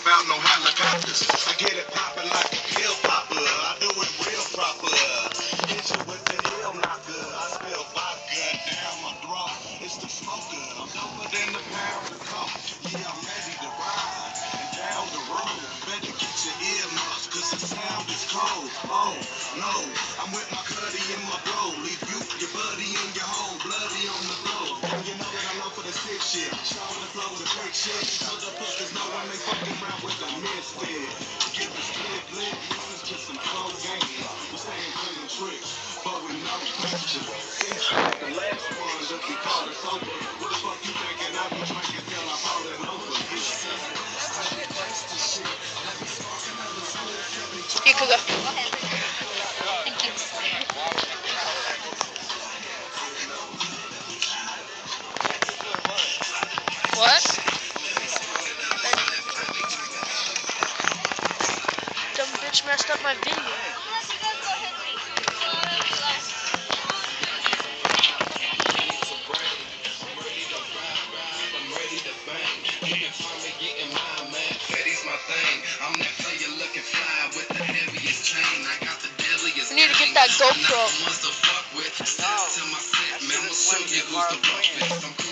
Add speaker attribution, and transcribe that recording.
Speaker 1: about no helicopters. I get it poppin' like a pill popper. I do it real proper. Hit you with the heel knocker. I spill vodka down my throat. It's the smoker. I'm doper than the pound of coke. Yeah, I'm ready to ride. And down the road, better get your earmuffs, cause the sound is cold. Oh, no, I'm with my cuddy and my blow. Leave you, your buddy, and your home bloody on the floor. You know that I'm up for the sick shit. Showing the flow with the quick shit. Other fuckers know when they fucking around with the misfit. Get the split, this is just some cold game. We're saying clean tricks, but with no picture. The last one just be called a sober. What the fuck you thinking? I be drinking till I'm falling over.
Speaker 2: You could go. Thank you. What? Dumb bitch messed up my video. I need to get that GoPro.
Speaker 3: No.